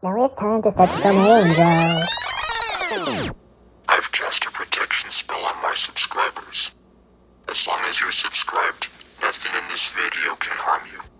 Now it's time to start the filming, Joe. I've cast a protection spell on my subscribers. As long as you're subscribed, nothing in this video can harm you.